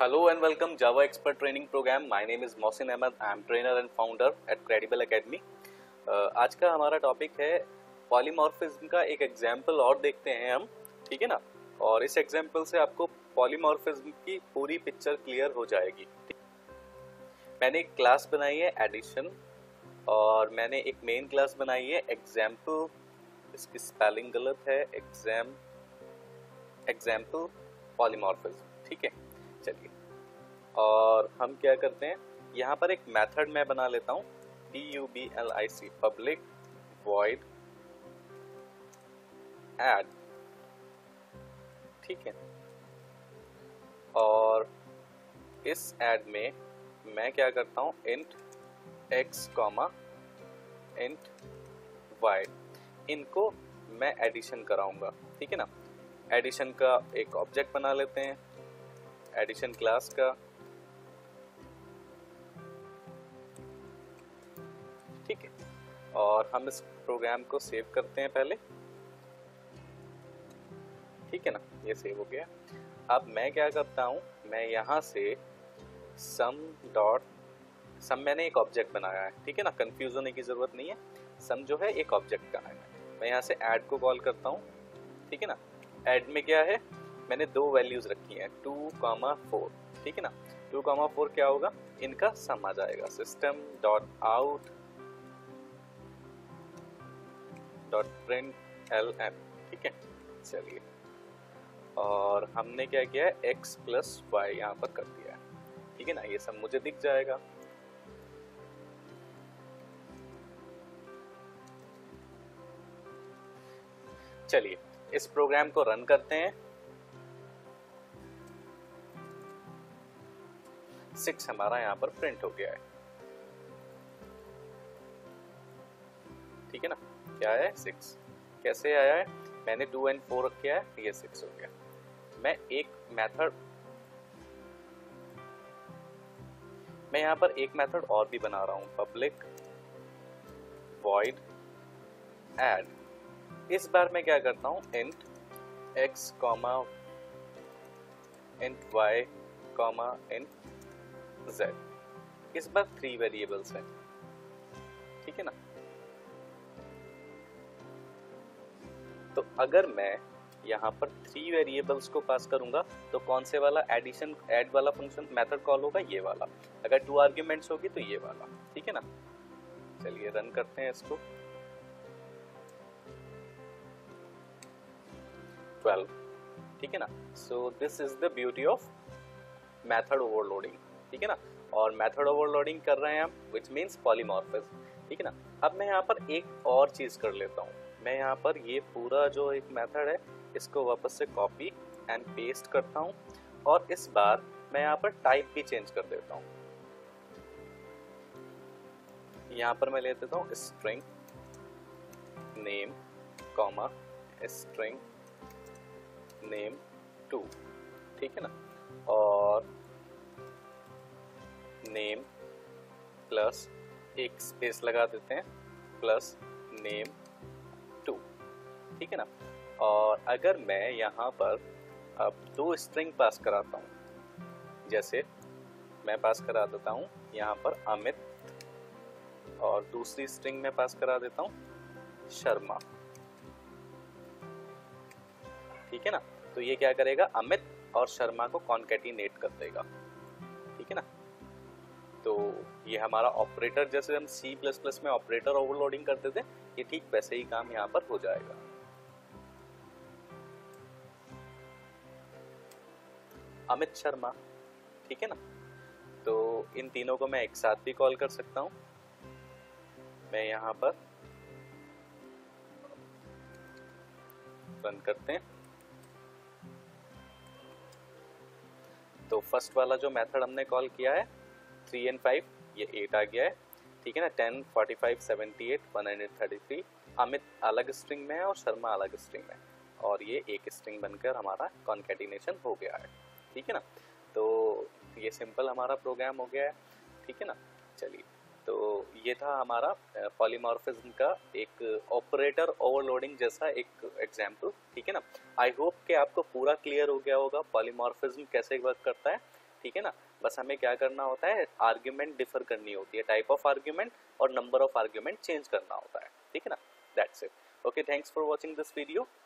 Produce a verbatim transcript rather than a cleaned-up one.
Hello and welcome Java Expert Training Program. My name is Mohsin Ahmed. I am trainer and founder at Credible Academy. Uh, आज का हमारा topic है polymorphism का एक example और देखते हैं हम, ठीक है ना। और इस एग्जाम्पल से आपको पॉलीमॉर्फिज्म की पूरी पिक्चर क्लियर हो जाएगी। मैंने एक क्लास बनाई है एडिशन और मैंने एक मेन क्लास बनाई है एग्जाम्पल। इसकी स्पेलिंग गलत है, एग्जाम एग्जाम्पल पॉलीमॉर्फिज्म, ठीक है। चलिए, और हम क्या करते हैं, यहाँ पर एक मेथड मैं बना लेता हूँ, P U B L I C, public void add, ठीक है। और इस ऐड में मैं क्या करता हूँ, int x comma int y, इनको मैं एडिशन कराऊंगा, ठीक है ना। एडिशन का एक ऑब्जेक्ट बना लेते हैं, एडिशन क्लास का, ठीक है। और हम इस प्रोग्राम को सेव करते हैं पहले, ठीक है ना। ये सेव हो गया। अब मैं क्या करता हूं, मैं यहां से सम डॉट सम, मैंने एक ऑब्जेक्ट बनाया है, ठीक है ना। कंफ्यूज होने की जरूरत नहीं है, सम जो है एक ऑब्जेक्ट का है। मैं यहां से ऐड को कॉल करता हूं, ठीक है ना। ऐड में क्या है, मैंने दो वैल्यूज रखी हैं, टू कॉमा फोर, ठीक है ना। टू कॉमा फोर क्या होगा, इनका सम आ जाएगा। System dot out dot print L N, ठीक है। चलिए, और हमने क्या किया है, एक्स प्लस वाई यहाँ पर कर दिया है, ठीक है ना। ये सब मुझे दिख जाएगा। चलिए, इस प्रोग्राम को रन करते हैं। सिक्स हमारा यहाँ पर प्रिंट हो गया है, ठीक है ना। क्या है, सिक्स। कैसे आया है, मैंने टू एंड फोर रखा है, ये सिक्स हो गया। मैं एक मेथड मैं यहाँ पर एक मेथड और भी बना रहा हूँ, पब्लिक वॉइड ऐड। इस बार मैं क्या करता हूँ, int x comma int y comma int Z। इस बार थ्री वेरिएबल्स हैं, ठीक है ना। तो अगर मैं यहाँ पर थ्री वेरिएबल्स को पास करूंगा तो कौन से वाला एडिशन ऐड वाला फंक्शन मेथड कॉल होगा, ये वाला। अगर टू आर्ग्यूमेंट्स होगी तो ये वाला, ठीक है ना। चलिए, रन करते हैं इसको। ट्वेल्व, ठीक है ना। So this is the beauty of method overloading, ठीक है ना। और मेथड ओवरलोडिंग कर रहे हैं हम, विच मीन्स पॉलीमॉर्फिज्म, ठीक है ना। अब मैं यहाँ पर एक और चीज कर लेता हूँ, मैं यहाँ पर ये पूरा जो एक मेथड है इसको वापस से कॉपी एंड पेस्ट करता हूँ। और इस बार मैं यहाँ पर टाइप भी चेंज कर देता हूँ। यहाँ पर मैं ले देता हूँ string name comma string name two, ठीक है ना। और नेम प्लस एक स्पेस लगा देते हैं, प्लस नेम टू, ठीक है ना। और अगर मैं यहाँ पर अब दो स्ट्रिंग पास कराता हूँ, जैसे मैं पास करा देता हूँ यहाँ पर अमित, और दूसरी स्ट्रिंग में पास करा देता हूँ शर्मा, ठीक है ना। तो ये क्या करेगा, अमित और शर्मा को कॉन्केटिनेट कर देगा, ठीक है ना। तो ये हमारा ऑपरेटर, जैसे हम सी प्लस प्लस में ऑपरेटर ओवरलोडिंग करते थे, ये ठीक वैसे ही काम यहाँ पर हो जाएगा। अमित शर्मा, ठीक है ना। तो इन तीनों को मैं एक साथ भी कॉल कर सकता हूँ। मैं यहाँ पर रन करते हैं। तो फर्स्ट वाला जो मेथड हमने कॉल किया है, थ्री एंड फाइव, ये एट आ गया है, ठीक है ना। Ten, forty five, seventy eight, one hundred thirty three. Amit अलग स्ट्रिंग में है और शर्मा अलग स्ट्रिंग में, और ये एक स्ट्रिंग बनकर हमारा कॉन्केटिनेशन हो गया है, ठीक है ना। तो ये सिंपल हमारा प्रोग्राम हो गया है, ठीक है ना। चलिए, तो ये था हमारा पॉलीमॉर्फिज्म का एक ऑपरेटर ओवरलोडिंग जैसा एक एग्जाम्पल, ठीक है ना। आई होप कि आपको पूरा क्लियर हो गया होगा पॉलीमॉर्फिज्म कैसे वर्क करता है, ठीक है ना। बस हमें क्या करना होता है, आर्ग्यूमेंट डिफर करनी होती है, टाइप ऑफ आर्ग्यूमेंट और नंबर ऑफ आर्ग्यूमेंट चेंज करना होता है, ठीक है ना। That's it. Okay, thanks for watching this video.